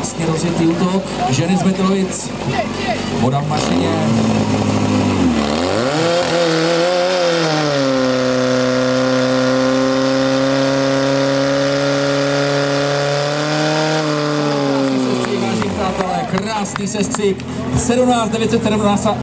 krásně rozjetý útok. Ženy z Metelovic, voda v mašině. Krásný sestřih, 17 917.